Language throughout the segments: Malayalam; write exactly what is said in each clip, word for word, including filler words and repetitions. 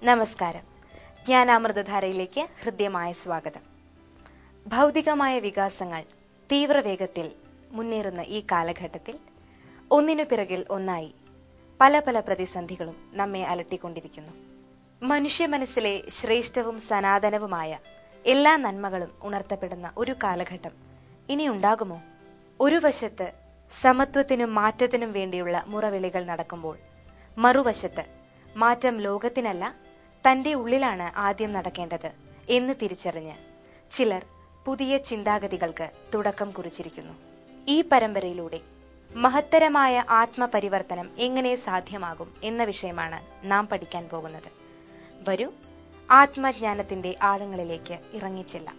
നമസ്കാരം. ജ്ഞാനാമൃതധാരയിലേക്ക് ഹൃദ്യമായ സ്വാഗതം. ഭൗതികമായ വികാസങ്ങൾ തീവ്രവേഗത്തിൽ മുന്നേറുന്ന ഈ കാലഘട്ടത്തിൽ ഒന്നിനു പിറകിൽ ഒന്നായി പല പല പ്രതിസന്ധികളും നമ്മെ അലട്ടിക്കൊണ്ടിരിക്കുന്നു. മനുഷ്യ മനസ്സിലെ ശ്രേഷ്ഠവും സനാതനവുമായ എല്ലാ നന്മകളും ഉണർത്തപ്പെടുന്ന ഒരു കാലഘട്ടം ഇനി ഉണ്ടാകുമോ? ഒരു വശത്ത് സമത്വത്തിനും മാറ്റത്തിനും വേണ്ടിയുള്ള മുറവിളികൾ നടക്കുമ്പോൾ, മറുവശത്ത് മാറ്റം ലോകത്തിനല്ല, തന്റെ ഉള്ളിലാണ് ആദ്യം നടക്കേണ്ടത് എന്ന് തിരിച്ചറിഞ്ഞ് ചിലർ പുതിയ ചിന്താഗതികൾക്ക് തുടക്കം കുറിച്ചിരിക്കുന്നു. ഈ പരമ്പരയിലൂടെ മഹത്തരമായ ആത്മപരിവർത്തനം എങ്ങനെ സാധ്യമാകും എന്ന വിഷയമാണ് നാം പഠിക്കാൻ പോകുന്നത്. വരൂ, ആത്മജ്ഞാനത്തിന്റെ ആഴങ്ങളിലേക്ക് ഇറങ്ങിച്ചെല്ലാം.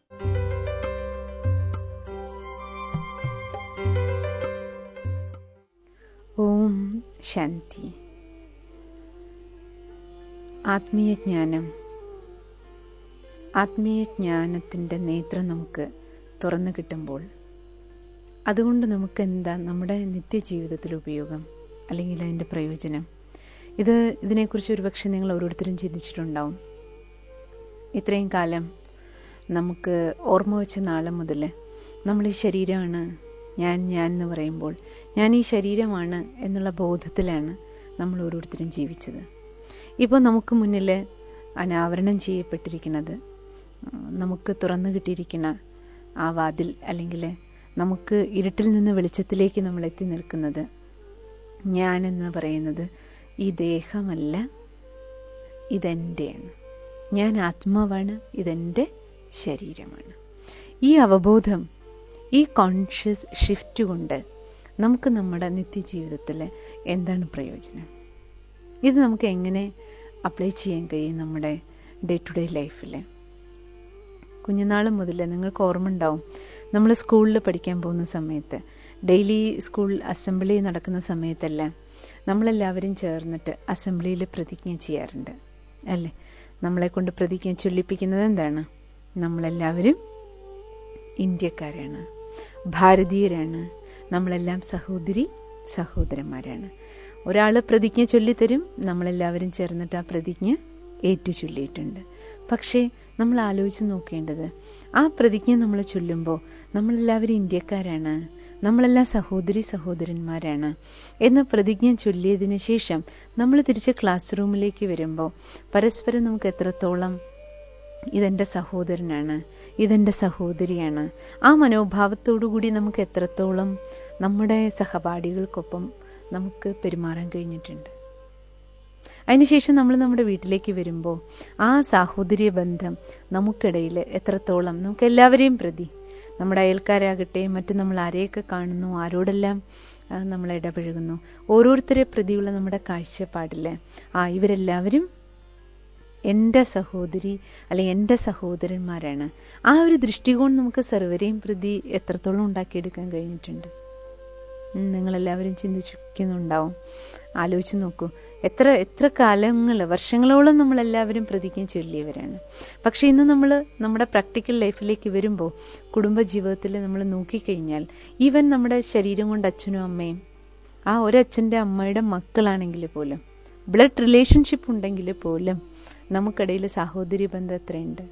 ഓം ശാന്തി. ആത്മീയ ജ്ഞാനം, ആത്മീയ ജ്ഞാനത്തിൻ്റെ നേത്രം നമുക്ക് തുറന്നു കിട്ടുമ്പോൾ അതുകൊണ്ട് നമുക്ക് എന്താ നമ്മുടെ നിത്യജീവിതത്തിൽ ഉപയോഗം, അല്ലെങ്കിൽ അതിൻ്റെ പ്രയോജനം? ഇത് ഇതിനെക്കുറിച്ച് ഒരുപക്ഷെ നിങ്ങൾ ഓരോരുത്തരും ചിന്തിച്ചിട്ടുണ്ടാവും. ഇത്രയും കാലം നമുക്ക് ഓർമ്മ വെച്ച നാളെ മുതൽ നമ്മൾ ഈ ശരീരമാണ് ഞാൻ ഞാൻ എന്ന് പറയുമ്പോൾ ഞാൻ ഈ ശരീരമാണ് എന്നുള്ള ബോധത്തിലാണ് നമ്മൾ ഓരോരുത്തരും ജീവിച്ചത്. ഇപ്പോൾ നമുക്ക് മുന്നിൽ അനാവരണം ചെയ്യപ്പെട്ടിരിക്കുന്നത്, നമുക്ക് തുറന്നു കിട്ടിയിരിക്കുന്ന ആ വാതിൽ, അല്ലെങ്കിൽ നമുക്ക് ഇരുട്ടിൽ നിന്ന് വെളിച്ചത്തിലേക്ക് നമ്മൾ എത്തി നിൽക്കുന്നത്, ഞാനെന്ന് പറയുന്നത് ഈ ദേഹമല്ല, ഇതെൻ്റെയാണ്. ഞാൻ ആത്മാവാണ്, ഇതെൻ്റെ ശരീരമാണ്. ഈ അവബോധം, ഈ കോൺഷ്യസ് ഷിഫ്റ്റ് കൊണ്ട് നമുക്ക് നമ്മുടെ നിത്യജീവിതത്തിൽ എന്താണ് പ്രയോജനം? ഇത് നമുക്ക് എങ്ങനെ അപ്ലൈ ചെയ്യാൻ കഴിയും നമ്മുടെ ഡേ ടു ഡേ ലൈഫിൽ? കുഞ്ഞുനാൾ മുതൽ നിങ്ങൾക്ക് ഓർമ്മ ഉണ്ടാവും, നമ്മൾ സ്കൂളിൽ പഠിക്കാൻ പോകുന്ന സമയത്ത്, ഡെയിലി സ്കൂൾ അസംബ്ലി നടക്കുന്ന സമയത്തെല്ലാം നമ്മളെല്ലാവരും ചേർന്നിട്ട് അസംബ്ലിയിൽ പ്രതിജ്ഞ ചെയ്യാറുണ്ട്, അല്ലേ? നമ്മളെ കൊണ്ട് പ്രതിജ്ഞ ചൊല്ലിപ്പിക്കുന്നത് എന്താണ്? നമ്മളെല്ലാവരും ഇന്ത്യക്കാരാണ്, ഭാരതീയരാണ്, നമ്മളെല്ലാം സഹോദരി സഹോദരന്മാരാണ്. ഒരാൾ പ്രതിജ്ഞ ചൊല്ലിത്തരും, നമ്മളെല്ലാവരും ചേർന്നിട്ട് ആ പ്രതിജ്ഞ ഏറ്റു ചൊല്ലിയിട്ടുണ്ട്. പക്ഷേ നമ്മൾ ആലോചിച്ച് നോക്കേണ്ടത്, ആ പ്രതിജ്ഞ നമ്മൾ ചൊല്ലുമ്പോൾ നമ്മളെല്ലാവരും ഇന്ത്യക്കാരാണ്, നമ്മളെല്ലാം സഹോദരി സഹോദരന്മാരാണ് എന്ന് പ്രതിജ്ഞ ചൊല്ലിയതിന് ശേഷം നമ്മൾ തിരിച്ച് ക്ലാസ് റൂമിലേക്ക് വരുമ്പോൾ പരസ്പരം നമുക്ക് എത്രത്തോളം ഇതെൻ്റെ സഹോദരനാണ്, ഇതെൻ്റെ സഹോദരിയാണ്, ആ മനോഭാവത്തോടു കൂടി നമുക്ക് എത്രത്തോളം നമ്മുടെ സഹപാഠികൾക്കൊപ്പം നമുക്ക് പെരുമാറാൻ കഴിഞ്ഞിട്ടുണ്ട്. അതിനുശേഷം നമ്മൾ നമ്മുടെ വീട്ടിലേക്ക് വരുമ്പോൾ ആ സാഹോദര്യ ബന്ധം നമുക്കിടയിൽ എത്രത്തോളം, നമുക്ക് എല്ലാവരെയും പ്രതി, നമ്മുടെ അയൽക്കാരാകട്ടെ, മറ്റ് നമ്മൾ ആരെയൊക്കെ കാണുന്നു, ആരോടെല്ലാം നമ്മൾ ഇടപഴകുന്നു, ഓരോരുത്തരെ പ്രതിയുള്ള നമ്മുടെ കാഴ്ചപ്പാടിൽ ആ ഇവരെല്ലാവരും എൻ്റെ സഹോദരി അല്ലെങ്കിൽ എൻ്റെ സഹോദരന്മാരാണ്, ആ ഒരു ദൃഷ്ടികോൺ നമുക്ക് സർവരെയും പ്രതി എത്രത്തോളം ഉണ്ടാക്കിയെടുക്കാൻ കഴിഞ്ഞിട്ടുണ്ട്? നിങ്ങളെല്ലാവരും ചിന്തിക്കുന്നുണ്ടാവും. ആലോചിച്ച് നോക്കൂ, എത്ര എത്ര കാലങ്ങൾ, വർഷങ്ങളോളം നമ്മളെല്ലാവരും പ്രതിജ്ഞ ചൊല്ലിയവരാണ്. പക്ഷെ ഇന്ന് നമ്മൾ നമ്മുടെ പ്രാക്ടിക്കൽ ലൈഫിലേക്ക് വരുമ്പോൾ, കുടുംബജീവിതത്തിൽ നമ്മൾ നോക്കിക്കഴിഞ്ഞാൽ, ഈവൻ നമ്മുടെ ശരീരം കൊണ്ട് അച്ഛനും അമ്മയും, ആ ഒരച്ഛൻ്റെ അമ്മയുടെ മക്കളാണെങ്കിൽ പോലും, ബ്ലഡ് റിലേഷൻഷിപ്പ് ഉണ്ടെങ്കിൽ പോലും നമുക്കിടയിൽ സാഹോദര്യ ബന്ധം എത്രയുണ്ട്?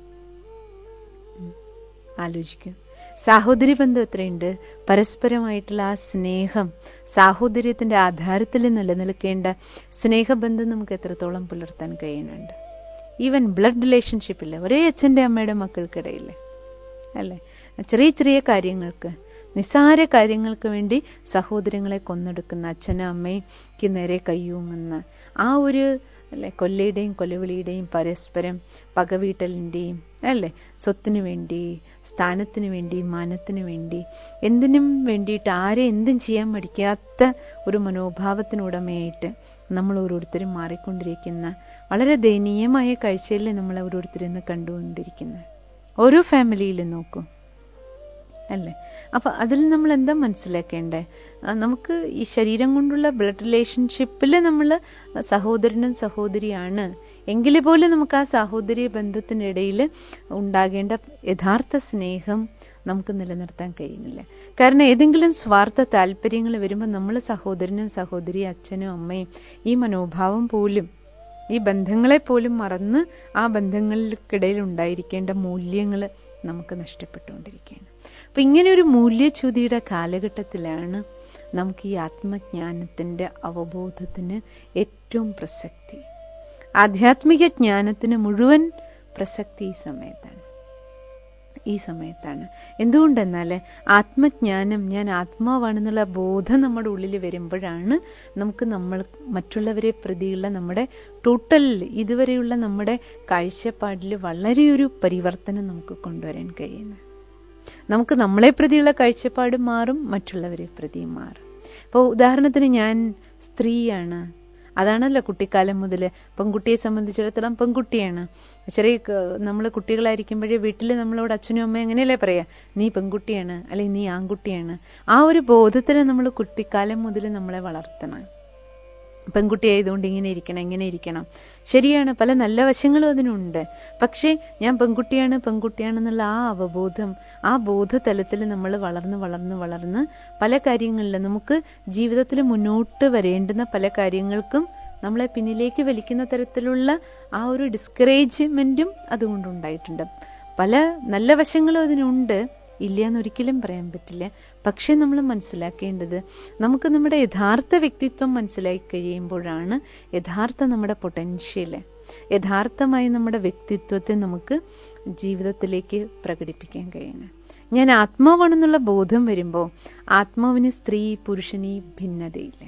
ആലോചിക്കും. സാഹോദര്യ ബന്ധം എത്രയുണ്ട്? പരസ്പരമായിട്ടുള്ള ആ സ്നേഹം, സാഹോദര്യത്തിൻ്റെ ആധാരത്തിൽ നിലനിൽക്കേണ്ട സ്നേഹബന്ധം നമുക്ക് എത്രത്തോളം പുലർത്താൻ കഴിയുന്നുണ്ട്? ഈവൻ ബ്ലഡ് റിലേഷൻഷിപ്പില്ല, ഒരേ അച്ഛൻ്റെ അമ്മയുടെ മക്കൾക്കിടയിൽ, അല്ലേ? ചെറിയ ചെറിയ കാര്യങ്ങൾക്ക്, നിസ്സാര കാര്യങ്ങൾക്ക് വേണ്ടി സഹോദരങ്ങളെ കൊന്നെടുക്കുന്ന അച്ഛനും അമ്മയ്ക്ക് നേരെ കയ്യൂങ്ങുന്ന ആ ഒരു, അല്ലെ, കൊല്ലയുടെയും കൊലവിളിയുടെയും പരസ്പരം പകവീട്ടലിൻ്റെയും, അല്ലേ, സ്വത്തിനു വേണ്ടി, സ്ഥാനത്തിന് വേണ്ടി, മാനത്തിന് വേണ്ടി, എന്തിനും വേണ്ടിയിട്ട് ആരെ എന്തും ചെയ്യാൻ മടിക്കാത്ത ഒരു മനോഭാവത്തിനുടമയായിട്ട് നമ്മൾ ഓരോരുത്തരും മാറിക്കൊണ്ടിരിക്കുന്ന വളരെ ദയനീയമായ കാഴ്ചയിൽ നമ്മൾ ഓരോരുത്തരും ഇന്ന് കണ്ടുകൊണ്ടിരിക്കുന്നത്. ഓരോ ഫാമിലിയിലും നോക്കൂ, അല്ലേ? അപ്പം അതിൽ നമ്മൾ എന്താ മനസ്സിലാക്കേണ്ടത്? നമുക്ക് ഈ ശരീരം കൊണ്ടുള്ള ബ്ലഡ് റിലേഷൻഷിപ്പിൽ നമ്മൾ സഹോദരനും സഹോദരിയാണ് എങ്കിൽ പോലും നമുക്ക് ആ സാഹോദര്യ ബന്ധത്തിനിടയിൽ ഉണ്ടാകേണ്ട യഥാർത്ഥ സ്നേഹം നമുക്ക് നിലനിർത്താൻ കഴിയുന്നില്ല. കാരണം ഏതെങ്കിലും സ്വാർത്ഥ താല്പര്യങ്ങൾ വരുമ്പോൾ നമ്മൾ സഹോദരനും സഹോദരി, അച്ഛനും അമ്മയും ഈ മനോഭാവം പോലും ഈ ബന്ധങ്ങളെപ്പോലും മറന്ന് ആ ബന്ധങ്ങൾക്കിടയിൽ ഉണ്ടായിരിക്കേണ്ട മൂല്യങ്ങൾ നമുക്ക് നഷ്ടപ്പെട്ടുകൊണ്ടിരിക്കുകയാണ്. അപ്പം ഇങ്ങനെ ഒരു മൂല്യച്യുതിയുടെ കാലഘട്ടത്തിലാണ് നമുക്ക് ഈ ആത്മജ്ഞാനത്തിൻ്റെ അവബോധത്തിന് ഏറ്റവും പ്രസക്തി. ആധ്യാത്മിക ജ്ഞാനത്തിന് മുഴുവൻ പ്രസക്തി ഈ സമയത്താണ് ഈ സമയത്താണ് എന്തുകൊണ്ടെന്നാൽ ആത്മജ്ഞാനം, ഞാൻ ആത്മാവാണെന്നുള്ള ബോധം നമ്മുടെ ഉള്ളിൽ വരുമ്പോഴാണ് നമുക്ക് നമ്മൾ മറ്റുള്ളവരെ പ്രതിയുള്ള നമ്മുടെ ടോട്ടൽ ഇതുവരെയുള്ള നമ്മുടെ കാഴ്ചപ്പാടിൽ വളരെയൊരു പരിവർത്തനം നമുക്ക് കൊണ്ടുവരാൻ കഴിയുന്നത്. നമുക്ക് നമ്മളെ പ്രതിയുള്ള കാഴ്ചപ്പാട് മാറും, മറ്റുള്ളവരെ പ്രതി മാറും. ഇപ്പോൾ ഉദാഹരണത്തിന് ഞാൻ സ്ത്രീയാണ്, അതാണല്ലോ കുട്ടിക്കാലം മുതൽ പെൺകുട്ടിയെ സംബന്ധിച്ചിടത്തോളം പെൺകുട്ടിയാണ്. ചെറിയ നമ്മൾ കുട്ടികളായിരിക്കുമ്പോഴേ വീട്ടിൽ നമ്മളോട് അച്ഛനും അമ്മയും എങ്ങനെയല്ലേ പറയാ, നീ പെൺകുട്ടിയാണ് അല്ലെങ്കിൽ നീ ആൺകുട്ടിയാണ്. ആ ഒരു ബോധത്തിൽ നമ്മൾ കുട്ടിക്കാലം മുതൽ നമ്മളെ വളർത്തണം. പെൺകുട്ടി ആയതുകൊണ്ട് ഇങ്ങനെ ഇരിക്കണം ഇങ്ങനെ ഇരിക്കണം. ശരിയാണ്, പല നല്ല വശങ്ങളും അതിനുണ്ട്. പക്ഷേ ഞാൻ പെൺകുട്ടിയാണ് പെൺകുട്ടിയാണെന്നുള്ള ആ അവബോധം, ആ ബോധതലത്തിൽ നമ്മൾ വളർന്ന് വളർന്ന് വളർന്ന് പല കാര്യങ്ങളിലും നമുക്ക് ജീവിതത്തിൽ മുന്നോട്ട് വരേണ്ടുന്ന പല കാര്യങ്ങൾക്കും നമ്മളെ പിന്നിലേക്ക് വലിക്കുന്ന തരത്തിലുള്ള ആ ഒരു ഡിസ്കറേജ്മെൻറ്റും അതുകൊണ്ടുണ്ടായിട്ടുണ്ട്. പല നല്ല വശങ്ങളും അതിനുണ്ട്, ഇല്ല എന്നൊരിക്കലും പറയാൻ പറ്റില്ല. പക്ഷെ നമ്മൾ മനസ്സിലാക്കേണ്ടത്, നമുക്ക് നമ്മുടെ യഥാർത്ഥ വ്യക്തിത്വം മനസ്സിലാക്കി കഴിയുമ്പോഴാണ് യഥാർത്ഥ നമ്മുടെ പൊട്ടൻഷ്യല്, യഥാർത്ഥമായി നമ്മുടെ വ്യക്തിത്വത്തെ നമുക്ക് ജീവിതത്തിലേക്ക് പ്രകടിപ്പിക്കാൻ കഴിയണം. ഞാൻ ആത്മാവാണെന്നുള്ള ബോധം വരുമ്പോൾ ആത്മാവിന് സ്ത്രീ പുരുഷന് ഭിന്നതയില്ല.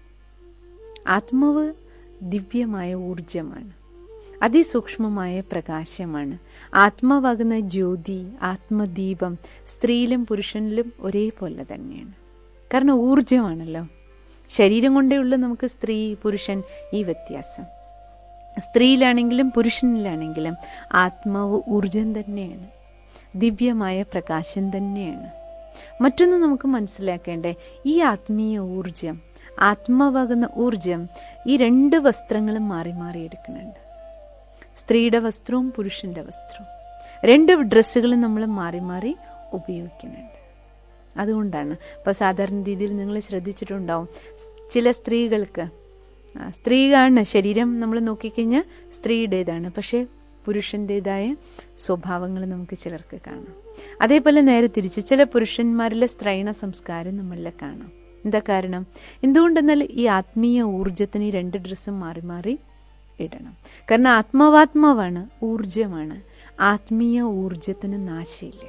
ആത്മാവ് ദിവ്യമായ ഊർജമാണ്, അതിസൂക്ഷ്മമായ പ്രകാശമാണ്. ആത്മാവാകുന്ന ജ്യോതി, ആത്മദീപം സ്ത്രീയിലും പുരുഷനിലും ഒരേപോലെ തന്നെയാണ്. കാരണം ഊർജമാണല്ലോ. ശരീരം കൊണ്ടേ ഉള്ളൂ നമുക്ക് സ്ത്രീ പുരുഷൻ ഈ വ്യത്യാസം. സ്ത്രീയിലാണെങ്കിലും പുരുഷനിലാണെങ്കിലും ആത്മാവ് ഊർജം തന്നെയാണ്, ദിവ്യമായ പ്രകാശം തന്നെയാണ്. മറ്റൊന്ന് നമുക്ക് മനസ്സിലാക്കേണ്ടേ, ഈ ആത്മീയ ഊർജം, ആത്മാവാകുന്ന ഊർജം, ഈ രണ്ട് വസ്ത്രങ്ങളും മാറി മാറി എടുക്കുന്നുണ്ട്. സ്ത്രീയുടെ വസ്ത്രവും പുരുഷന്റെ വസ്ത്രവും, രണ്ട് ഡ്രസ്സുകളും നമ്മൾ മാറി മാറി ഉപയോഗിക്കുന്നുണ്ട്. അതുകൊണ്ടാണ് ഇപ്പോൾ സാധാരണ രീതിയിൽ നിങ്ങൾ ശ്രദ്ധിച്ചിട്ടുണ്ടാവും, ചില സ്ത്രീകൾക്ക്, സ്ത്രീയാണ് ശരീരം നമ്മൾ നോക്കിക്കഴിഞ്ഞാൽ സ്ത്രീയുടേതാണ്, പക്ഷേ പുരുഷൻ്റെതായ സ്വഭാവങ്ങൾ നമുക്ക് ചിലർക്ക് കാണാം. അതേപോലെ നേരെ തിരിച്ച് ചില പുരുഷന്മാരിലെ സ്ത്രൈണ സംസ്കാരം നമ്മളിൽ കാണാം. എന്താ കാരണം? എന്തുകൊണ്ടെന്നാൽ ഈ ആത്മീയ ഊർജത്തിന് ഈ രണ്ട് ഡ്രസ്സും മാറി മാറി ഇടണം. കാരണം ആത്മാവാത്മാവാണ്, ഊർജമാണ്. ആത്മീയ ഊർജത്തിന് നാശമില്ല.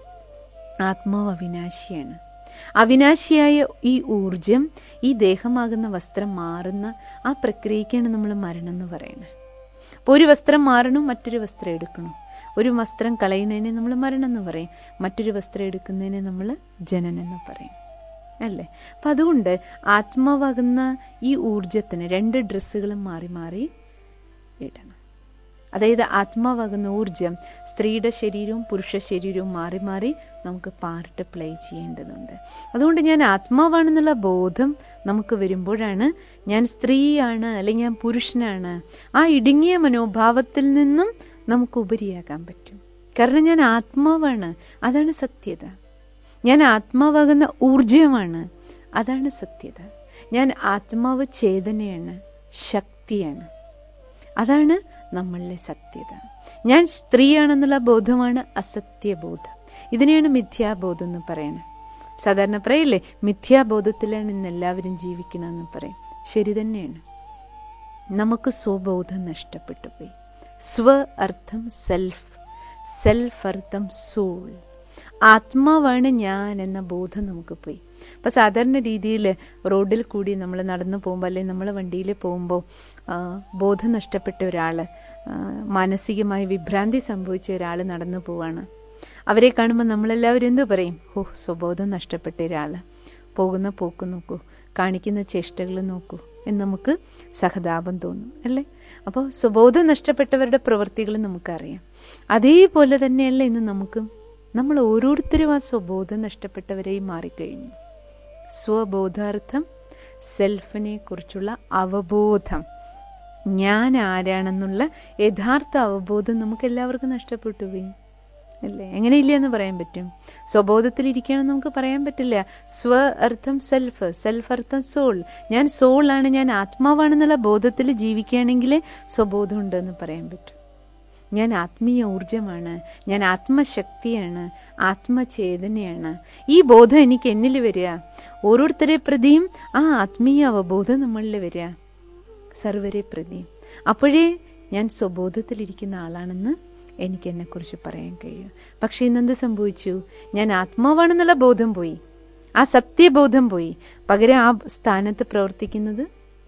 ആത്മാവ് അവിനാശിയാണ്. അവിനാശിയായ ഈ ഊർജം, ഈ ദേഹമാകുന്ന വസ്ത്രം മാറുന്ന ആ പ്രക്രിയക്കാണ് നമ്മൾ മരണം എന്ന് പറയുന്നത്. അപ്പോൾ ഒരു വസ്ത്രം മാറണം, മറ്റൊരു വസ്ത്രം എടുക്കണം. ഒരു വസ്ത്രം കളയുന്നതിനെ നമ്മൾ മരണം എന്ന് പറയും, മറ്റൊരു വസ്ത്രം എടുക്കുന്നതിനെ നമ്മൾ ജനനം എന്ന് പറയും, അല്ലേ? അപ്പം അതുകൊണ്ട് ആത്മാവാകുന്ന ഈ ഊർജത്തിന് രണ്ട് ഡ്രസ്സുകളും മാറി മാറി ഇടണം. അതായത് ആത്മാവാകുന്ന ഊർജം സ്ത്രീയുടെ ശരീരവും പുരുഷ ശരീരവും മാറി മാറി നമുക്ക് പാർട്ട് പ്ലേ ചെയ്യേണ്ടതുണ്ട്. അതുകൊണ്ട് ഞാൻ ആത്മാവാണെന്നുള്ള ബോധം നമുക്ക് വരുമ്പോഴാണ് ഞാൻ സ്ത്രീയാണ് അല്ലെങ്കിൽ ഞാൻ പുരുഷനാണ്, ആ ഇടുങ്ങിയ മനോഭാവത്തിൽ നിന്നും നമുക്ക് ഉപരിയാകാൻ പറ്റും. കാരണം ഞാൻ ആത്മാവാണ്, അതാണ് സത്യത. ഞാൻ ആത്മാവാകുന്ന ഊർജമാണ്, അതാണ് സത്യത. ഞാൻ ആത്മാവ് ചേതനയാണ്, ശക്തിയാണ്, അതാണ് നമ്മളിലെ സത്യത. ഞാൻ സ്ത്രീയാണെന്നുള്ള ബോധമാണ് അസത്യബോധം. ഇതിനെയാണ് മിഥ്യാബോധം എന്ന് പറയുന്നത്. സാധാരണ പറയില്ലേ, മിഥ്യാബോധത്തിലാണ് ഇന്ന് എല്ലാവരും ജീവിക്കണമെന്ന് പറയും. ശരി തന്നെയാണ്. നമുക്ക് സ്വബോധം നഷ്ടപ്പെട്ടു പോയി. സ്വ അർത്ഥം സെൽഫ്, സെൽഫ് അർത്ഥം സോൾ. ആത്മാവാണ് ഞാൻ എന്ന ബോധം നമുക്ക് പോയി. അപ്പം സാധാരണ രീതിയിൽ റോഡിൽ കൂടി നമ്മൾ നടന്നു പോകുമ്പോൾ അല്ലെങ്കിൽ നമ്മൾ വണ്ടിയിൽ പോകുമ്പോൾ ബോധം നഷ്ടപ്പെട്ട ഒരാൾ, മാനസികമായി വിഭ്രാന്തി സംഭവിച്ച ഒരാൾ നടന്നു പോവാണ്. അവരെ കാണുമ്പോൾ നമ്മളെല്ലാവരും എന്തു പറയും? ഓ, സ്വബോധം നഷ്ടപ്പെട്ട ഒരാൾ, പോകുന്ന പോക്ക് നോക്കൂ, കാണിക്കുന്ന ചേഷ്ടകൾ നോക്കൂ എന്ന് നമുക്ക് സഹതാപം തോന്നും, അല്ലേ? അപ്പോൾ സ്വബോധം നഷ്ടപ്പെട്ടവരുടെ പ്രവൃത്തികൾ നമുക്കറിയാം. അതേപോലെ തന്നെയല്ല ഇന്ന് നമുക്ക്, നമ്മൾ ഓരോരുത്തരും ആ സ്വബോധം നഷ്ടപ്പെട്ടവരെയും മാറിക്കഴിഞ്ഞു. സ്വബോധാർത്ഥം സെൽഫിനെ കുറിച്ചുള്ള അവബോധം, ഞാൻ ആരാണെന്നുള്ള യഥാർത്ഥ അവബോധം നമുക്ക് എല്ലാവർക്കും നഷ്ടപ്പെട്ടു പോയി. അല്ലേ? എങ്ങനെയില്ല എന്ന് പറയാൻ പറ്റും? സ്വബോധത്തിലിരിക്കുകയാണെന്ന് നമുക്ക് പറയാൻ പറ്റില്ല. സ്വ അർത്ഥം സെൽഫ്, സെൽഫ് അർത്ഥം സോൾ. ഞാൻ സോളാണ്, ഞാൻ ആത്മാവാണെന്നുള്ള ബോധത്തിൽ ജീവിക്കുകയാണെങ്കിൽ സ്വബോധം ഉണ്ടെന്ന് പറയാൻ പറ്റും. ഞാൻ ആത്മീയ ഊർജമാണ്, ഞാൻ ആത്മശക്തിയാണ്, ആത്മചേതനയാണ്. ഈ ബോധം എനിക്ക് എന്നിൽ വരിക. ഓരോരുത്തരെ പ്രതിയും ആ ആത്മീയ അവബോധം നമ്മളിൽ വരിക, സർവരെ പ്രതിയും. അപ്പോഴേ ഞാൻ സ്വബോധത്തിലിരിക്കുന്ന ആളാണെന്ന് എനിക്ക് എന്നെക്കുറിച്ച് പറയാൻ കഴിയും. പക്ഷെ ഇന്നെന്ത് സംഭവിച്ചു? ഞാൻ ആത്മാവാണെന്നുള്ള ബോധം പോയി, ആ സത്യബോധം പോയി. പകരം ആ സ്ഥാനത്ത് പ്രവർത്തിക്കുന്നത്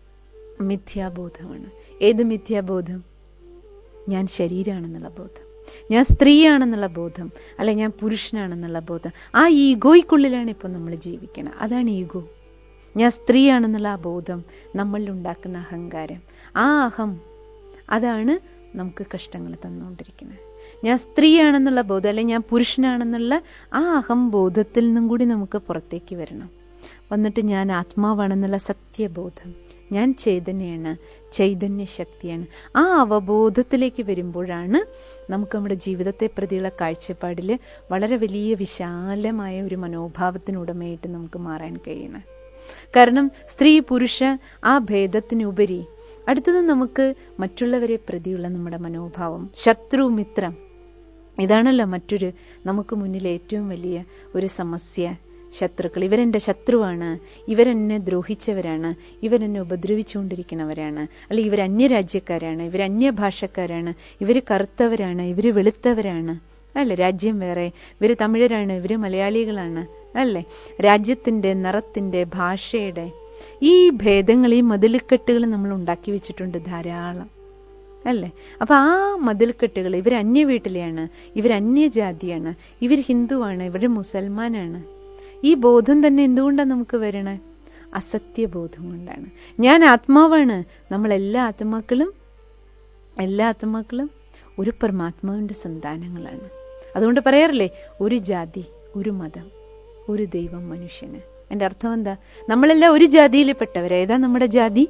മിഥ്യാബോധമാണ്. ഏത് മിഥ്യാബോധം? ഞാൻ ശരീരമാണെന്നുള്ള ബോധം, ഞാൻ സ്ത്രീയാണെന്നുള്ള ബോധം, അല്ലെ ഞാൻ പുരുഷനാണെന്നുള്ള ബോധം. ആ ഈഗോയ്ക്കുള്ളിലാണ് ഇപ്പം നമ്മൾ ജീവിക്കണം. അതാണ് ഈഗോ. ഞാൻ സ്ത്രീയാണെന്നുള്ള ആ ബോധം നമ്മളിൽ ഉണ്ടാക്കുന്ന അഹങ്കാരം. ആ അഹം അതാണ് നമുക്ക് കഷ്ടങ്ങൾ തന്നുകൊണ്ടിരിക്കുന്നത്. ഞാൻ സ്ത്രീയാണെന്നുള്ള ബോധം, അല്ലെ ഞാൻ പുരുഷനാണെന്നുള്ള ആ അഹം ബോധത്തിൽ നിന്നും കൂടി നമുക്ക് പുറത്തേക്ക് വരണം. വന്നിട്ട് ഞാൻ ആത്മാവാണെന്നുള്ള സത്യബോധം, ഞാൻ ചൈതന്യമാണ്, ചൈതന്യ ശക്തിയാണ്. ആ അവബോധത്തിലേക്ക് വരുമ്പോഴാണ് നമുക്ക് നമ്മുടെ ജീവിതത്തെ പ്രതിയുള്ള കാഴ്ചപ്പാടിൽ വളരെ വലിയ വിശാലമായ ഒരു മനോഭാവത്തിനുടമയായിട്ട് നമുക്ക് മാറാൻ കഴിയണം. കാരണം സ്ത്രീ പുരുഷ ആ ഭേദത്തിനുപരി അടുത്തത് നമുക്ക് മറ്റുള്ളവരെ പ്രതിയുള്ള നമ്മുടെ മനോഭാവം, ശത്രു മിത്രം. ഇതാണല്ലോ മറ്റൊരു നമുക്ക് മുന്നിൽ ഏറ്റവും വലിയ ഒരു സമസ്യ. ശത്രുക്കൾ, ഇവരെൻ്റെ ശത്രുവാണ്, ഇവരെന്നെ ദ്രോഹിച്ചവരാണ്, ഇവരെന്നെ ഉപദ്രവിച്ചുകൊണ്ടിരിക്കുന്നവരാണ്, അല്ലെ ഇവർ അന്യരാജ്യക്കാരാണ്, ഇവർ അന്യഭാഷക്കാരാണ്, ഇവർ കറുത്തവരാണ്, ഇവർ വെളുത്തവരാണ്, അല്ലേ? രാജ്യം വേറെ, ഇവർ തമിഴരാണ്, ഇവർ മലയാളികളാണ്, അല്ലേ? രാജ്യത്തിൻ്റെ, നിറത്തിൻ്റെ, ഭാഷയുടെ ഈ ഭേദങ്ങൾ, ഈ മതിൽക്കെട്ടുകൾ നമ്മൾ ഉണ്ടാക്കി വെച്ചിട്ടുണ്ട് ധാരാളം, അല്ലേ? അപ്പം ആ മതിൽക്കെട്ടുകൾ, ഇവർ അന്യ വീട്ടിലെയാണ്, ഇവർ അന്യജാതിയാണ്, ഇവർ ഹിന്ദുവാണ്, ഇവർ മുസൽമാനാണ്. ഈ ബോധം തന്നെ എന്തുകൊണ്ടാണ് നമുക്ക് വരണേ? അസത്യബോധം കൊണ്ടാണ്. ഞാൻ ആത്മാവാണ്. നമ്മളെല്ലാ ആത്മാക്കളും എല്ലാ ആത്മാക്കളും ഒരു പരമാത്മാവിൻ്റെ സന്താനങ്ങളാണ്. അതുകൊണ്ട് പറയാറില്ലേ, ഒരു ജാതി, ഒരു മതം, ഒരു ദൈവം മനുഷ്യന്. എൻ്റെ അർത്ഥം എന്താ? നമ്മളെല്ലാം ഒരു ജാതിയിൽ പെട്ടവരാ. ഏതാ നമ്മുടെ ജാതി?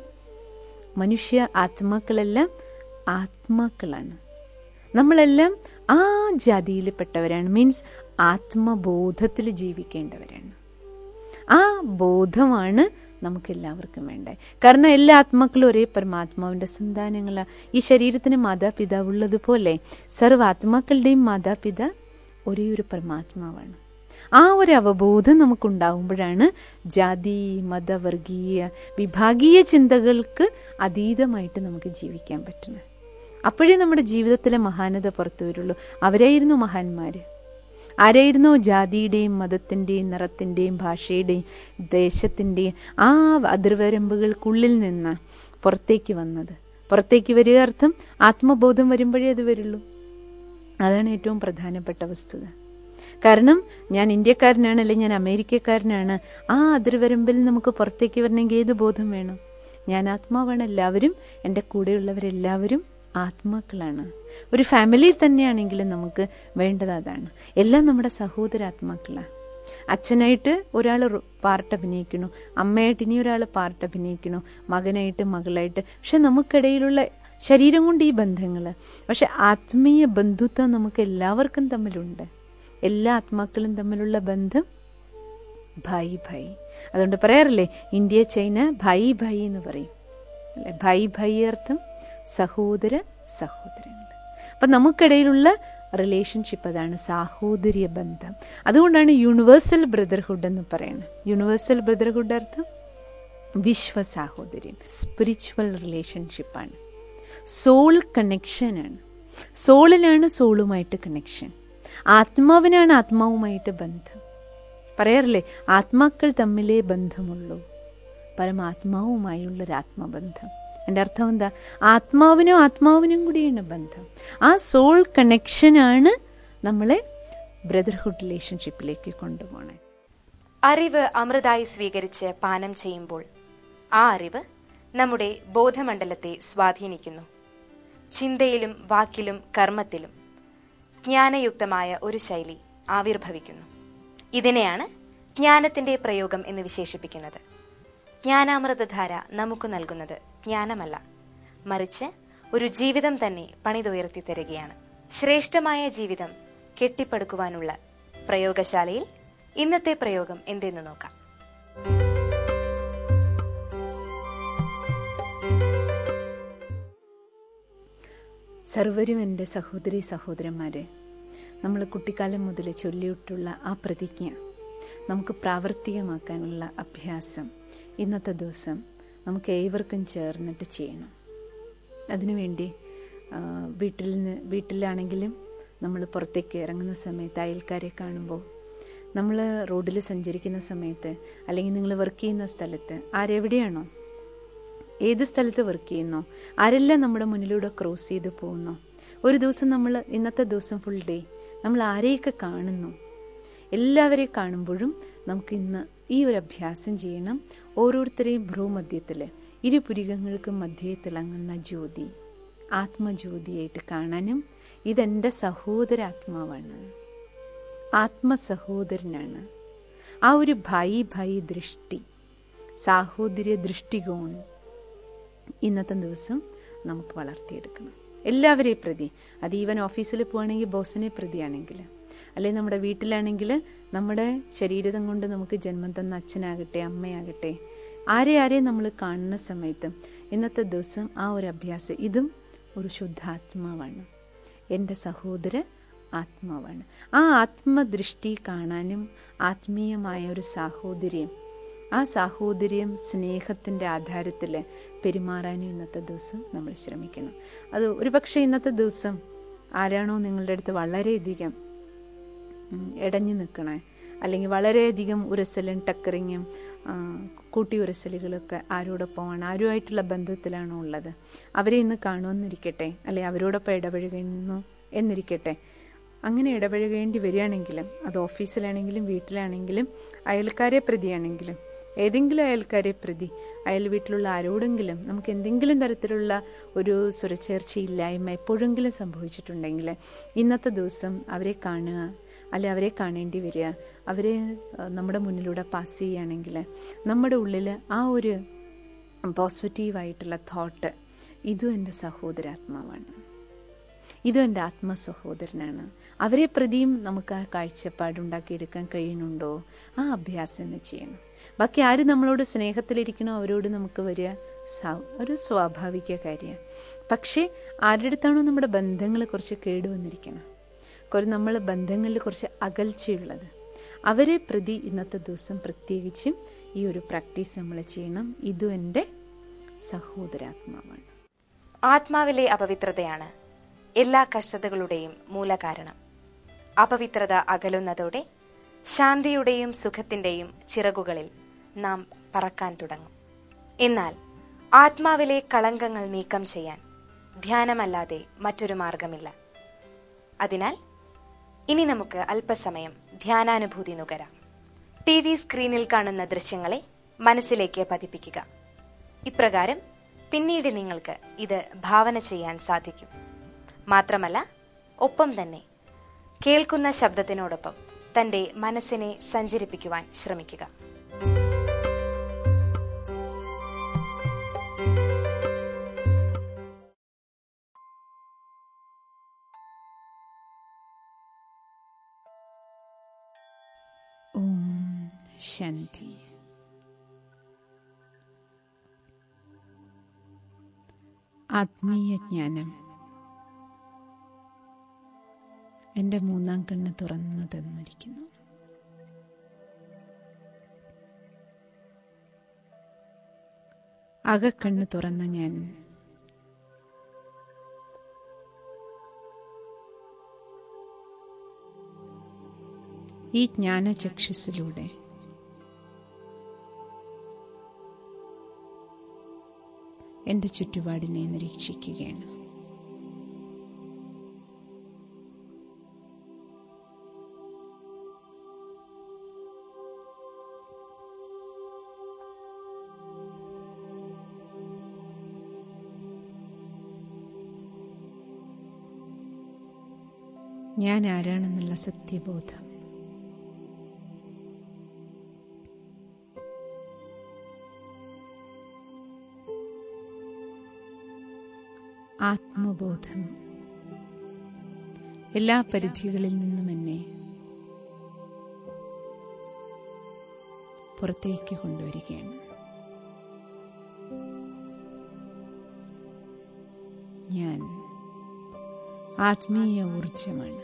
മനുഷ്യ ആത്മാക്കളെല്ലാം ആത്മാക്കളാണ്. നമ്മളെല്ലാം ആ ജാതിയിൽ പെട്ടവരാണ്. മീൻസ് ആത്മബോധത്തിൽ ജീവിക്കേണ്ടവരാണ്. ആ ബോധമാണ് നമുക്ക് എല്ലാവർക്കും വേണ്ടത്. കാരണം എല്ലാ ആത്മാക്കളും ഒരേ പരമാത്മാവിൻ്റെ സന്താനങ്ങളാണ്. ഈ ശരീരത്തിന് മാതാപിതാവ് ഉള്ളതുപോലെ സർവ്വാത്മാക്കളുടെയും മാതാപിതാ ഒരേ ഒരു പരമാത്മാവാണ്. ആ ഒരു അവബോധം നമുക്കുണ്ടാകുമ്പോഴാണ് ജാതി മത വർഗീയ വിഭാഗീയ ചിന്തകൾക്ക് അതീതമായിട്ട് നമുക്ക് ജീവിക്കാൻ പറ്റുന്നത്. അപ്പോഴേ നമ്മുടെ ജീവിതത്തിലെ മഹാനത പുറത്തു വരുള്ളൂ. അവരായിരുന്നു മഹാന്മാര്. ആരായിരുന്നോ ജാതിയുടെയും മതത്തിൻ്റെയും നിറത്തിൻ്റെയും ഭാഷയുടെയും ദേശത്തിൻ്റെയും ആ അതിർവരമ്പുകൾക്കുള്ളിൽ നിന്ന് പുറത്തേക്ക് വന്നത്. പുറത്തേക്ക് വരിക അർത്ഥം ആത്മബോധം വരുമ്പോഴേ അത് വരുള്ളൂ. അതാണ് ഏറ്റവും പ്രധാനപ്പെട്ട വസ്തുത. കാരണം ഞാൻ ഇന്ത്യക്കാരനാണ്, അല്ലെങ്കിൽ ഞാൻ അമേരിക്കക്കാരനാണ്, ആ അതിർവരമ്പിൽ നമുക്ക് പുറത്തേക്ക് വരണമെങ്കിൽ ഏത് ബോധം വേണം? ഞാൻ ആത്മാവാണ്. എല്ലാവരും എൻ്റെ കൂടെയുള്ളവരെല്ലാവരും ആത്മാക്കളാണ്. ഒരു ഫാമിലിയിൽ തന്നെയാണെങ്കിലും നമുക്ക് വേണ്ടത് അതാണ്. എല്ലാം നമ്മുടെ സഹോദരാത്മാക്കളാണ്. അച്ഛനായിട്ട് ഒരാൾ പാർട്ട് അഭിനയിക്കണു, അമ്മയായിട്ട് ഇനി ഒരാൾ പാർട്ട് അഭിനയിക്കണു, മകനായിട്ട് മകളായിട്ട്. പക്ഷെ നമുക്കിടയിലുള്ള ശരീരം കൊണ്ട് ഈ ബന്ധങ്ങൾ, പക്ഷെ ആത്മീയ ബന്ധുത്വം നമുക്ക് എല്ലാവർക്കും തമ്മിലുണ്ട്. എല്ലാ ആത്മാക്കളും തമ്മിലുള്ള ബന്ധം ഭായി ഭായി. അതുകൊണ്ട് പറയാറില്ലേ, ഇന്ത്യ ചൈന ഭായി ഭായി എന്ന് പറയും, അല്ലെ? ഭായി ഭായി അർത്ഥം സഹോദര സഹോദരങ്ങൾ. അപ്പം നമുക്കിടയിലുള്ള റിലേഷൻഷിപ്പ് അതാണ് സാഹോദര്യ ബന്ധം. അതുകൊണ്ടാണ് യൂണിവേഴ്സൽ ബ്രദർഹുഡ് എന്ന് പറയുന്നത്. യൂണിവേഴ്സൽ ബ്രദർഹുഡ് അർത്ഥം വിശ്വ സാഹോദര്യം, സ്പിരിച്വൽ റിലേഷൻഷിപ്പാണ്, സോൾ കണക്ഷനാണ്. സോളിലാണ് സോളുമായിട്ട് കണക്ഷൻ, ആത്മാവിനാണ് ആത്മാവുമായിട്ട് ബന്ധം. പറയാറില്ലേ, ആത്മാക്കൾ തമ്മിലേ ബന്ധമുള്ളൂ, പരമാത്മാവുമായുള്ളൊരു ആത്മബന്ധം. എൻ്റെ അർത്ഥം എന്താ? ആത്മാവിനും ആത്മാവിനും കൂടിയാണ് ബന്ധം. ആ സോൾ കണക്ഷനാണ് നമ്മളെ ബ്രദർഹുഡ് റിലേഷൻഷിപ്പിലേക്ക് കൊണ്ടുപോകണേ. അറിവ് അമൃതായി സ്വീകരിച്ച് പാനം ചെയ്യുമ്പോൾ ആ അറിവ് നമ്മുടെ ബോധമണ്ഡലത്തെ സ്വാധീനിക്കുന്നു. ചിന്തയിലും വാക്കിലും കർമ്മത്തിലും ജ്ഞാനയുക്തമായ ഒരു ശൈലി ആവിർഭവിക്കുന്നു. ഇതിനെയാണ് ജ്ഞാനത്തിന്റെ പ്രയോഗം എന്ന് വിശേഷിപ്പിക്കുന്നത്. ജ്ഞാനാമൃതധാര നമുക്ക് നൽകുന്നത് ജ്ഞാനമല്ല, മറിച്ച് ഒരു ജീവിതം തന്നെ പണിതുയർത്തി തരികയാണ്. ശ്രേഷ്ഠമായ ജീവിതം കെട്ടിപ്പടുക്കുവാനുള്ള പ്രയോഗശാലയിൽ ഇന്നത്തെ പ്രയോഗം എന്തെന്ന് നോക്കാം. സർവരും എൻ്റെ സഹോദരി സഹോദരന്മാരെ, നമ്മൾ കുട്ടിക്കാലം മുതൽ ചൊല്ലിയിട്ടുള്ള ആ പ്രതിജ്ഞ നമുക്ക് പ്രാവർത്തികമാക്കാനുള്ള അഭ്യാസം ഇന്നത്തെ ദിവസം നമുക്ക് ഏവർക്കും ചേർന്നിട്ട് ചെയ്യണം. അതിനുവേണ്ടി വീട്ടിൽ നിന്ന് വീട്ടിലാണെങ്കിലും നമ്മൾ പുറത്തേക്ക് ഇറങ്ങുന്ന സമയത്ത് അയൽക്കാരെ കാണുമ്പോൾ, നമ്മൾ റോഡിൽ സഞ്ചരിക്കുന്ന സമയത്ത്, അല്ലെങ്കിൽ നിങ്ങൾ വർക്ക് ചെയ്യുന്ന സ്ഥലത്ത് ആരെവിടെയാണോ, ഏത് സ്ഥലത്ത് വർക്ക് ചെയ്യുന്നോ, ആരെല്ലാം നമ്മുടെ മുന്നിലൂടെ ക്രോസ് ചെയ്ത് പോകുന്നോ, ഒരു ദിവസം നമ്മൾ ഇന്നത്തെ ദിവസം ഫുൾ ഡേ നമ്മൾ ആരെയൊക്കെ കാണുന്നു, എല്ലാവരെയും കാണുമ്പോഴും നമുക്ക് ഇന്ന് ഈ ഒരു അഭ്യാസം ചെയ്യണം. ഓരോരുത്തരെയും ഭ്രൂമധ്യത്തിൽ ഇരുപുരികങ്ങൾക്കും മധ്യേ തിളങ്ങുന്ന ജ്യോതി ആത്മജ്യോതിയായിട്ട് കാണാനും, ഇതെൻ്റെ സഹോദരാത്മാവാണ്, ആത്മസഹോദരനാണ്. ആ ഒരു ഭായി ഭായി ദൃഷ്ടി, സാഹോദര്യ ദൃഷ്ടികോൺ ഇന്നത്തെ ദിവസം നമുക്ക് വളർത്തിയെടുക്കണം. എല്ലാവരെയും പ്രതി, അത് ഈവൻ ഓഫീസിൽ പോവുകയാണെങ്കിൽ ബോസിനെ പ്രതിയാണെങ്കിൽ, അല്ലെങ്കിൽ നമ്മുടെ വീട്ടിലാണെങ്കിൽ നമ്മുടെ ശരീരം കൊണ്ട് നമുക്ക് ജന്മം തന്ന അച്ഛനാകട്ടെ അമ്മയാകട്ടെ, ആരെ ആരെയും നമ്മൾ കാണുന്ന സമയത്തും ഇന്നത്തെ ദിവസം ആ ഒരു അഭ്യാസം, ഇതും ഒരു ശുദ്ധാത്മാവാണ്, എൻ്റെ സഹോദര ആത്മാവാണ്. ആ ആത്മദൃഷ്ടി കാണാനും ആത്മീയമായ ഒരു സാഹോദര്യം, ആ സാഹോദര്യം സ്നേഹത്തിൻ്റെ ആധാരത്തിൽ പെരുമാറാനും ഇന്നത്തെ ദിവസം നമ്മൾ ശ്രമിക്കണം. അത് ഒരു പക്ഷേ ഇന്നത്തെ ദിവസം ആരാണോ നിങ്ങളുടെ അടുത്ത് വളരെയധികം ഇടഞ്ഞു നിൽക്കണേ, അല്ലെങ്കിൽ വളരെയധികം ഉരസലും ടക്കറിങ്ങും കൂട്ടി ഉരസലുകളൊക്കെ ആരോടൊപ്പമാണ്, ആരുമായിട്ടുള്ള ബന്ധത്തിലാണോ ഉള്ളത്, അവരെ ഇന്ന് കാണുമെന്നിരിക്കട്ടെ, അല്ലെങ്കിൽ അവരോടൊപ്പം ഇടപഴകുന്നു എന്നിരിക്കട്ടെ. അങ്ങനെ ഇടപഴകേണ്ടി വരികയാണെങ്കിലും, അത് ഓഫീസിലാണെങ്കിലും വീട്ടിലാണെങ്കിലും അയൽക്കാരെ പ്രതിയാണെങ്കിലും, ഏതെങ്കിലും അയൽക്കാരെ പ്രതി അയൽ വീട്ടിലുള്ള ആരോടെങ്കിലും നമുക്ക് എന്തെങ്കിലും തരത്തിലുള്ള ഒരു സ്വരച്ചേർച്ചയില്ലായ്മ എപ്പോഴെങ്കിലും സംഭവിച്ചിട്ടുണ്ടെങ്കിൽ ഇന്നത്തെ ദിവസം അവരെ കാണുക, അല്ലെ അവരെ കാണേണ്ടി വരിക, അവരെ നമ്മുടെ മുന്നിലൂടെ പാസ് ചെയ്യുകയാണെങ്കിൽ നമ്മുടെ ഉള്ളിൽ ആ ഒരു പോസിറ്റീവായിട്ടുള്ള തോട്ട്, ഇതും എൻ്റെ സഹോദരാത്മാവാണ്, ഇതും എൻ്റെ ആത്മസഹോദരനാണ്, അവരെ പ്രതിയും നമുക്ക് ആ കാഴ്ചപ്പാടുണ്ടാക്കിയെടുക്കാൻ കഴിയുന്നുണ്ടോ, ആ അഭ്യാസം എന്ന് ചെയ്യണം. ബാക്കി ആര് നമ്മളോട് സ്നേഹത്തിലിരിക്കണോ അവരോട് നമുക്ക് വരിക ഒരു സ്വാഭാവിക കാര്യമാണ്. പക്ഷേ ആരുടെ അടുത്താണോ നമ്മുടെ ബന്ധങ്ങൾ കുറച്ച് കേടുവന്നിരിക്കണം, കുറച്ച് നമ്മൾ ബന്ധങ്ങളിൽ കുറച്ച് അകൽച്ചയുള്ളത്, അവരെ പ്രതി ഇന്നത്തെ ദിവസം പ്രത്യേകിച്ചും ഈ ഒരു പ്രാക്ടീസ് നമ്മൾ ചെയ്യണം. ഇതും എൻ്റെ സഹോദരാത്മാവാണ്. ആത്മാവിലെ അപവിത്രതയാണ് എല്ലാ കഷ്ടതകളുടെയും മൂലകാരണം. അപവിത്രത അകലുന്നതോടെ ശാന്തിയുടെയും സുഖത്തിന്റെയും ചിറകുകളിൽ നാം പറക്കാൻ തുടങ്ങും. എന്നാൽ ആത്മാവിലെ കളങ്കങ്ങൾ നീക്കം ചെയ്യാൻ ധ്യാനമല്ലാതെ മറ്റൊരു മാർഗമില്ല. അതിനാൽ ഇനി നമുക്ക് അല്പസമയം ധ്യാനാനുഭൂതി നുകരാം. ടി വി സ്ക്രീനിൽ കാണുന്ന ദൃശ്യങ്ങളെ മനസ്സിലേക്ക് പതിപ്പിക്കുക. ഇപ്രകാരം പിന്നീട് നിങ്ങൾക്ക് ഇത് ഭാവന ചെയ്യാൻ സാധിക്കും. മാത്രമല്ല, ഒപ്പം തന്നെ കേൾക്കുന്ന ശബ്ദത്തിനോടൊപ്പം തന്റെ മനസ്സിനെ സഞ്ചരിപ്പിക്കുവാൻ ശ്രമിക്കുക. ഓം ശാന്തി. ആത്മീയ ജ്ഞാനം എൻ്റെ മൂന്നാം കണ്ണ് തുറന്നു തന്നിരിക്കുന്നു. അകക്കണ്ണ് തുറന്ന ഞാൻ ഈ ജ്ഞാനചക്ഷുസിലൂടെ എൻ്റെ ചുറ്റുപാടിനെ നിരീക്ഷിക്കുകയാണ്. ഞാൻ ആരാണെന്നുള്ള സത്യബോധം ആത്മബോധം എല്ലാ പരിധികളിൽ നിന്നും എന്നെ പുറത്തേക്ക് കൊണ്ടുവരികയാണ്. ഞാൻ ആത്മീയ ഊർജമാണ്.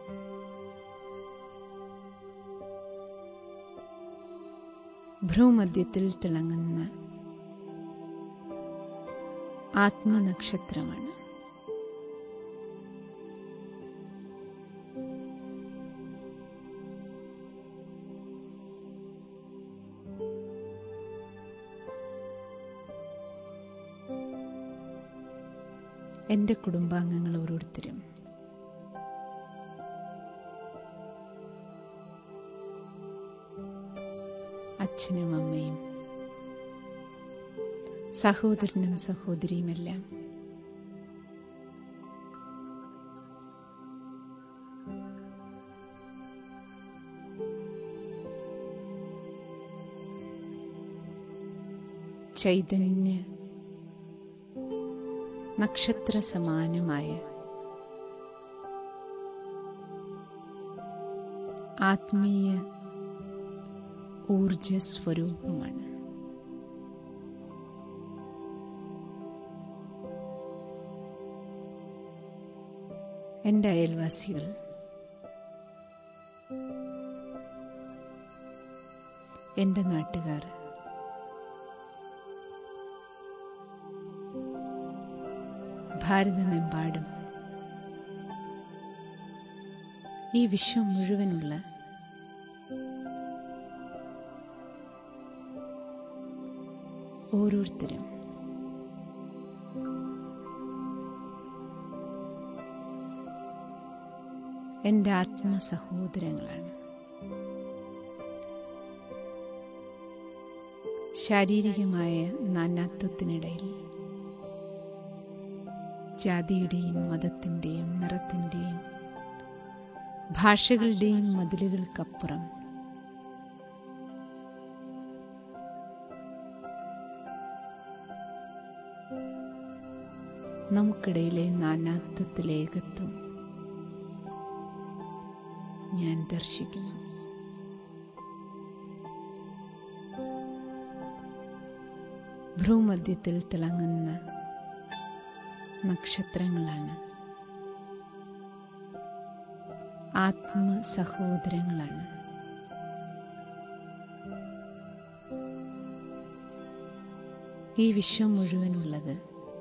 ഭ്രൂമധ്യത്തിൽ തിളങ്ങുന്ന ആത്മനക്ഷത്രമാണ്. എൻ്റെ കുടുംബാംഗങ്ങൾ ഓരോരുത്തരും അച്ഛനും അമ്മയും സഹോദരനും സഹോദരിയുമെല്ലാം ചൈതന്യ നക്ഷത്ര സമാനമായ ആത്മീയ ഊർജസ്വരൂപമാണ്. എൻ്റെ അയൽവാസികൾ എൻ്റെ നാട്ടുകാർ ഭാരതമെമ്പാടും ഈ വിശ്വം മുഴുവനുള്ള ഓരോരുത്തരും എൻ്റെ ആത്മസഹോദരങ്ങളാണ്. ശാരീരികമായ നാനാത്വത്തിനിടയിൽ ജാതിയുടെയും മതത്തിൻ്റെയും നിറത്തിൻ്റെയും ഭാഷകളുടെയും മതിലുകൾക്കപ്പുറം നമുക്കിടയിലെ നാനാത്വത്തിലെ ഏകത്വം ഞാൻ ദർശിക്കുന്നു. ഭ്രൂമധ്യത്തിൽ തിളങ്ങുന്ന നക്ഷത്രങ്ങളാണ് ആത്മസഹോദരങ്ങളാണ്. ഈ വിശ്വം മുഴുവനുള്ളത്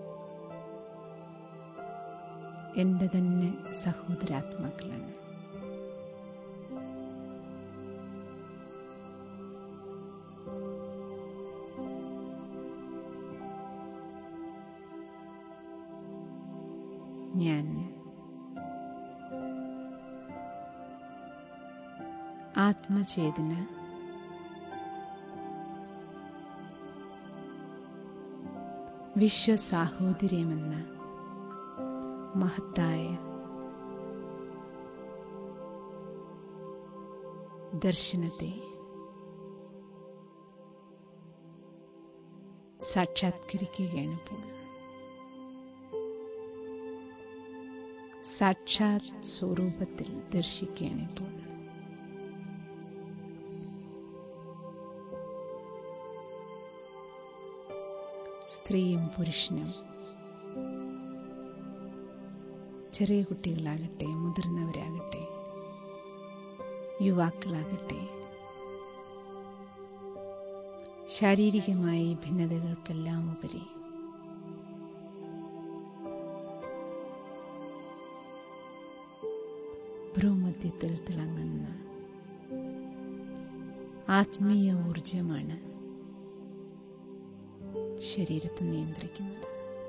എൻ്റെ തന്നെ സഹോദരാത്മാക്കളാണ്. ഞാൻ ആത്മചേതന വിശ്വസാഹോദര്യമെന്ന മഹത്തായ ദർശനത്തെ സാക്ഷാത്കരിക്കുകയാണ് ഇപ്പോൾ. സാക്ഷാത് സ്വരൂപത്തിൽ ദർശിക്കുകയാണ് ഇപ്പോൾ. സ്ത്രീയും പുരുഷനും, ചെറിയ കുട്ടികളാകട്ടെ, മുതിർന്നവരാകട്ടെ, യുവാക്കളാകട്ടെ, ശാരീരികമായ ഭിന്നതകൾക്കെല്ലാം ഉപരി ഭ്രൂമധ്യത്തിൽ തിളങ്ങുന്ന ആത്മീയ ഊർജമാണ് ശരീരത്തെ നിയന്ത്രിക്കുന്നത്.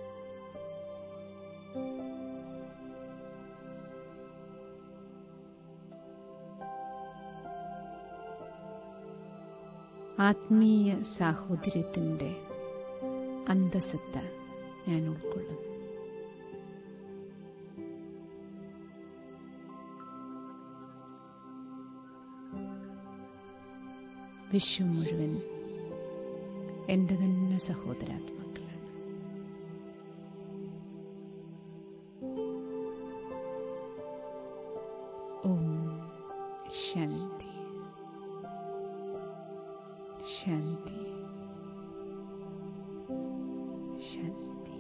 ആത്മീയ സാഹോദര്യത്തിൻ്റെ അന്തസത്ത ഞാൻ ഉൾക്കൊള്ളുന്നു. വിശ്വം മുഴുവൻ എൻ്റെ തന്നെ സഹോദരാത്മാക്കളാണ്. ഓം ശാന്തി ശാന്തി ശാന്തി.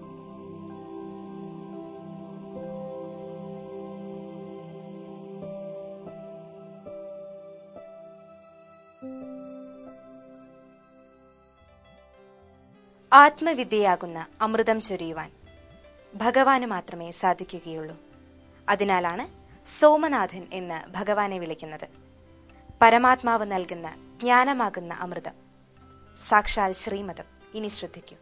ആത്മവിദ്യയാകുന്ന അമൃതം ചൊരിയുവാൻ ഭഗവാന് മാത്രമേ സാധിക്കുകയുള്ളൂ. അതിനാലാണ് സോമനാഥൻ എന്ന് ഭഗവാനെ വിളിക്കുന്നത്. പരമാത്മാവ് നൽകുന്ന ജ്ഞാനമാകുന്ന അമൃതം, സാക്ഷാൽ ശ്രീമതം. ഇനി ശ്രദ്ധിക്കൂ.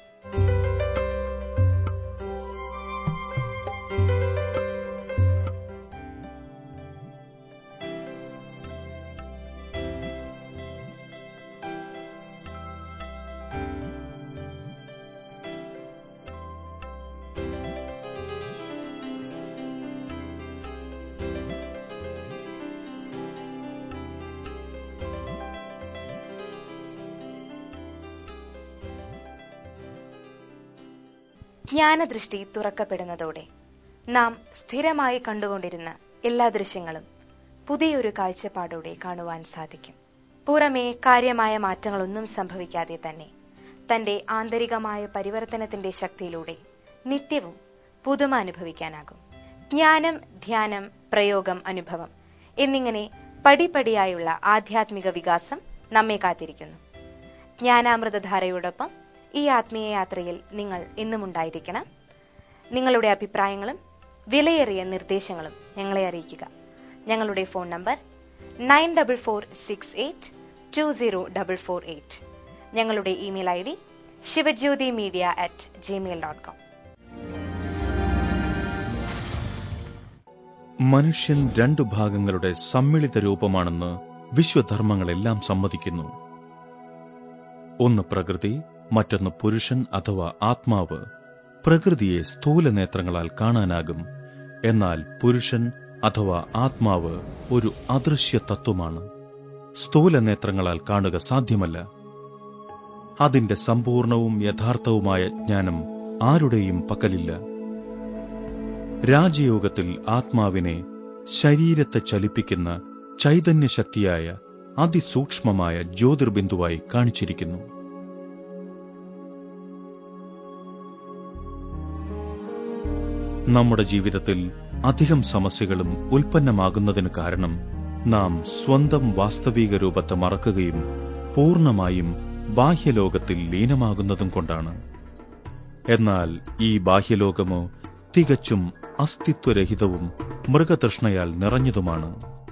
ജ്ഞാനദൃഷ്ടി തുറക്കപ്പെടുന്നതോടെ നാം സ്ഥിരമായി കണ്ടുകൊണ്ടിരുന്ന എല്ലാ ദൃശ്യങ്ങളും പുതിയൊരു കാഴ്ചപ്പാടോടെ കാണുവാൻ സാധിക്കും. പുറമേ കാര്യമായ മാറ്റങ്ങളൊന്നും സംഭവിക്കാതെ തന്നെ തന്റെ ആന്തരികമായ പരിവർത്തനത്തിന്റെ ശക്തിയിലൂടെ നിത്യവും പുതുമ അനുഭവിക്കാനാകും. ജ്ഞാനം, ധ്യാനം, പ്രയോഗം, അനുഭവം എന്നിങ്ങനെ പടിപടിയായുള്ള ആധ്യാത്മിക വികാസം നമ്മെ കാത്തിരിക്കുന്നു. ജ്ഞാനാമൃതധാരയോടൊപ്പം ഈ ആത്മീയ യാത്രയിൽ നിങ്ങൾ എന്നും ഉണ്ടായിരിക്കണം. നിങ്ങളുടെ അഭിപ്രായങ്ങളും വിലയേറിയ നിർദ്ദേശങ്ങളും ഞങ്ങളെ അറിയിക്കുക. ഞങ്ങളുടെ phone number nine double four six eight two zero double four eight. ഞങ്ങളുടെ email I D Shivajyothi media at Gmail dot com. മനുഷ്യൻ രണ്ടു ഭാഗങ്ങളുടെ സമ്മിളിത രൂപമാണെന്ന് വിശ്വധർമ്മങ്ങളെല്ലാം സമ്മതിക്കുന്നു. ഒന്ന് പ്രകൃതി, മറ്റൊന്ന് പുരുഷൻ അഥവാ ആത്മാവ്. പ്രകൃതിയെ സ്ഥൂല നേത്രങ്ങളാൽ കാണാനാകും. എന്നാൽ പുരുഷൻ അഥവാ ആത്മാവ് ഒരു അദൃശ്യ തത്വമാണ്. സ്ഥൂല നേത്രങ്ങളാൽ കാണുക സാധ്യമല്ല. അതിന്റെ സമ്പൂർണവും യഥാർത്ഥവുമായ ജ്ഞാനം ആരുടെയും പക്കലില്ല. രാജയോഗത്തിൽ ആത്മാവിനെ ശരീരത്തെ ചലിപ്പിക്കുന്ന ചൈതന്യശക്തിയായ അതിസൂക്ഷ്മമായ ജ്യോതിർബിന്ദുവായി കാണിച്ചിരിക്കുന്നു. നമ്മുടെ ജീവിതത്തിൽ അധികം സമസ്യകളും ഉൽപ്പന്നമാകുന്നതിന് കാരണം നാം സ്വന്തം വാസ്തവിക രൂപത്തെ മറക്കുകയും പൂർണ്ണമായും ബാഹ്യലോകത്തിൽ ലീനമാകുന്നതും കൊണ്ടാണ്. എന്നാൽ ഈ ബാഹ്യലോകമോ തികച്ചും അസ്തിത്വരഹിതവും മൃഗതൃഷ്ണയാൽ നിറഞ്ഞതുമാണ്.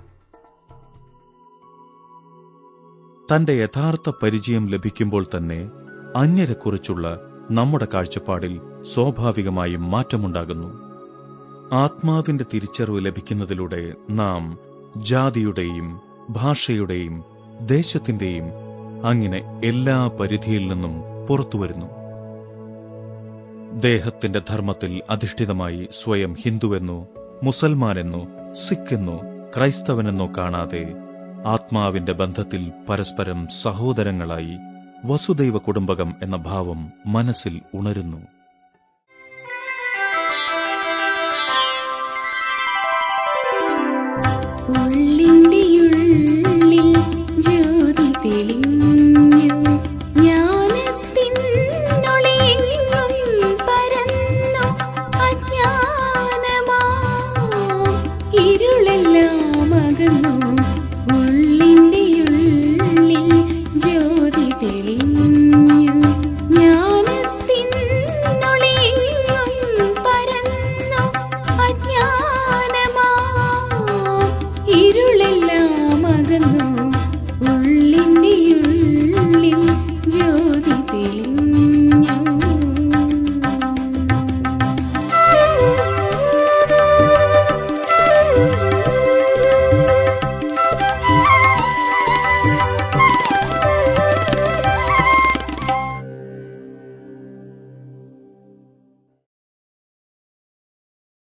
തന്റെ യഥാർത്ഥ പരിചയം ലഭിക്കുമ്പോൾ തന്നെ അന്യരെക്കുറിച്ചുള്ള നമ്മുടെ കാഴ്ചപ്പാടിൽ സ്വാഭാവികമായും മാറ്റമുണ്ടാകുന്നു. ആത്മാവിന്റെ തിരിച്ചറിവ് ലഭിക്കുന്നതിലൂടെ നാം ജാതിയുടെയും ഭാഷയുടെയും ദേശത്തിന്റെയും അങ്ങനെ എല്ലാ പരിധിയിൽ നിന്നും പുറത്തുവരുന്നു. ദേഹത്തിന്റെ ധർമ്മത്തിൽ അധിഷ്ഠിതമായി സ്വയം ഹിന്ദുവെന്നോ മുസൽമാനെന്നോ സിഖെന്നോ ക്രൈസ്തവനെന്നോ കാണാതെ ആത്മാവിന്റെ ബന്ധത്തിൽ പരസ്പരം സഹോദരങ്ങളായി വസുദൈവ കുടുംബകം എന്ന ഭാവം മനസ്സിൽ ഉണരുന്നു.